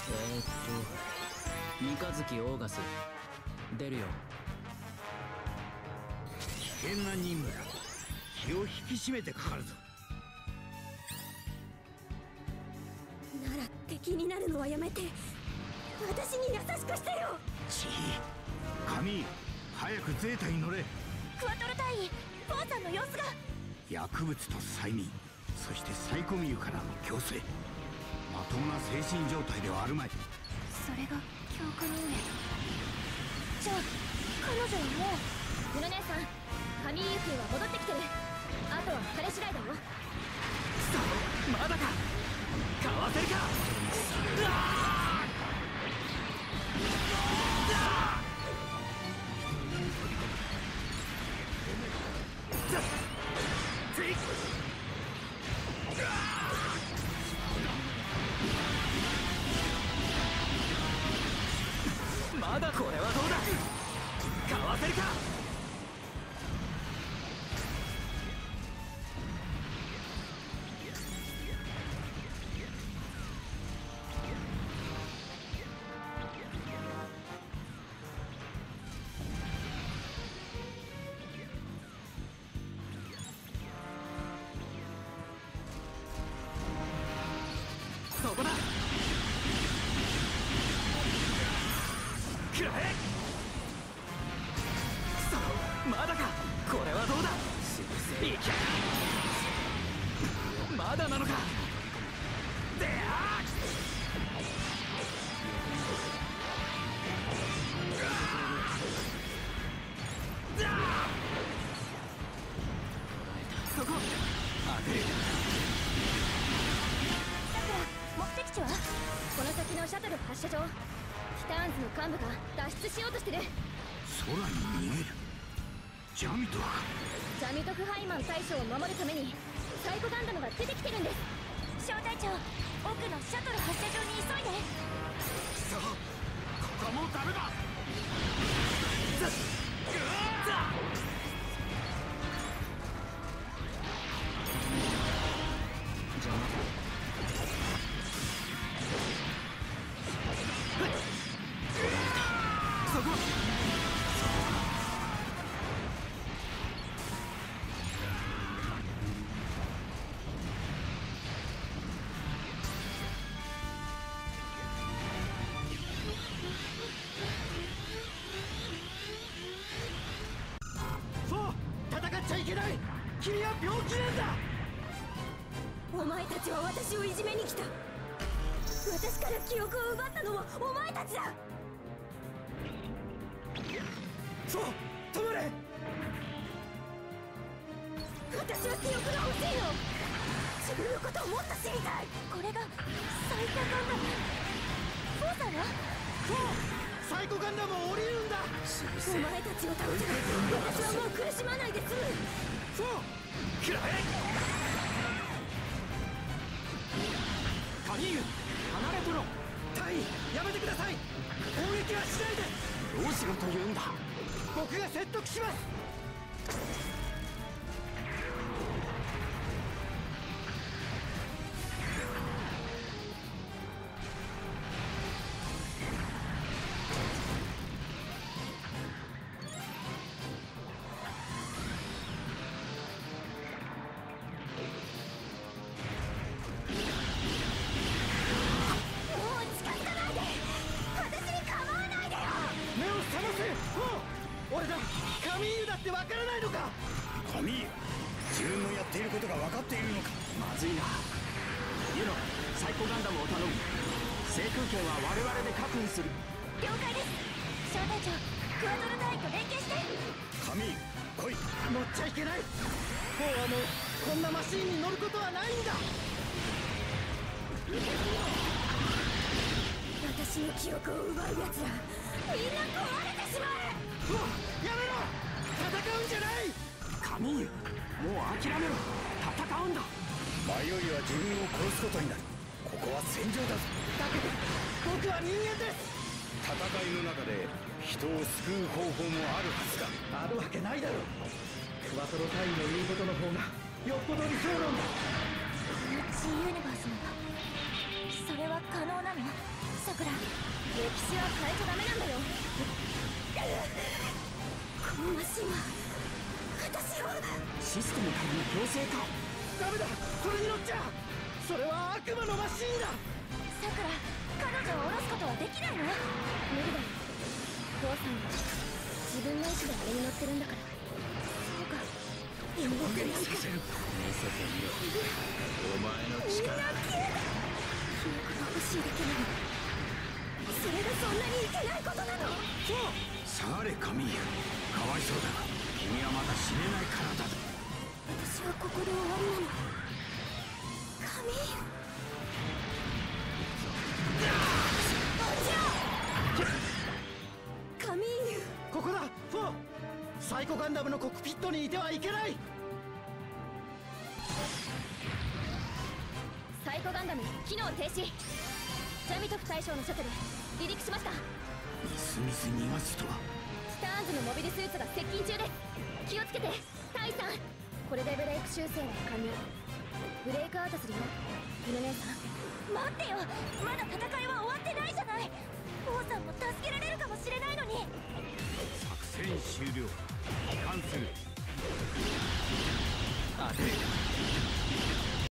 三日月オーガス出るよ。 危険な任務だ。気を引き締めてかかるぞ。 なら敵になるのはやめて私に優しくしてよ。 ちい、カミー、早くゼータに乗れ。 クワトロ隊員、ポーさんの様子が。 薬物と催眠、そしてサイコミューからの強制。まともな精神状態ではあるまい。 それが強化人間。じゃあ彼女はもう。ルル姉さん、カミーユ君は戻ってきてる。あとは彼次第だよ。 くそ、まだか。かわせるか。うわまだこれはどうだ。かわせるか。そこだ。くらえ。くそ、まだか。これはどうだ。いけ。まだなのか。であそこ当てる。 さくら、目的地はこの先のシャトル発射場。ティターンズの幹部が脱出しようとしてる。 空に逃げる。ジャミトフか。 ジャミトフハイマン大将を守るためにサイコガンダムが出てきてるんです。小隊長、奥のシャトル発射場に急いで。 くそ、ここはもうダメだ。 そこ。 そう、戦っちゃいけない。君は病気なんだ。 お前たちは私をいじめに来た。私から記憶を奪ったのはお前たちだ。 そう、止まれ。 私は記憶が欲しいの。自分のことをもっと知りたい。これがサイコガンダム。フォーさんは？ そう、サイコガンダムを降りるんだ。 お前たちを倒せば私はもう苦しまないで済む。 そう、 くらえ。カニーユ、離れとろ。 隊員、やめてください。攻撃はしないで。 どうしろと言うんだ。 僕が説得します。俺だ、カミーユだってわからないのか。カミーユ、自分のやっていることが分かっているのか。 まずいな。ユノ、サイコガンダムを頼む。制空権は我々で確保する。 了解です。小隊長、クワトロ隊員と連携して。 カミーユ、来い。乗っちゃいけない。もうこんなマシーンに乗ることはないんだ。 私の記憶を奪う奴ら、みんな壊れてしまえ。 やめろ。戦うんじゃない。 カミーユ、もう諦めろ。戦うんだ。 迷いは自分を殺すことになる。ここは戦場だぞ。だけど僕は人間です。戦いの中で人を救う方法もあるはずが。あるわけないだろう。クワトロ隊員の言うことの方がよっぽど理想なんだ。 この G ユニバースならそれは可能なの？さくら、歴史は変えちゃダメなんだよ。このマシンは私を。 システムからの強制か。 ダメだ、それに乗っちゃそれは悪魔のマシンだ。 さくら、彼女を下ろすことはできないの？無理だよ。父さんは自分の意志であれに乗ってるんだから。そうか、動けないか。 させる。見せてみろ、お前の力。 記憶が欲しいだけなの。それがそんなにいけないことなの？ 下がれカミーユ、かわいそうだが君はまだ死ねないからだ。 私はここで終わりなの？カミーユ。カミーユ。 ここだ、フォー。サイコガンダムのコックピットにいてはいけない。 サイコガンダム機能停止。ジャミトフ大将のシャトル離陸しました。 みすみす逃がすとは。 スターンズのモビルスーツが接近中です。気をつけてタイさん。これでブレイク修正は完了。ブレイクアウトするよ。ルネ姉さん。待ってよ、まだ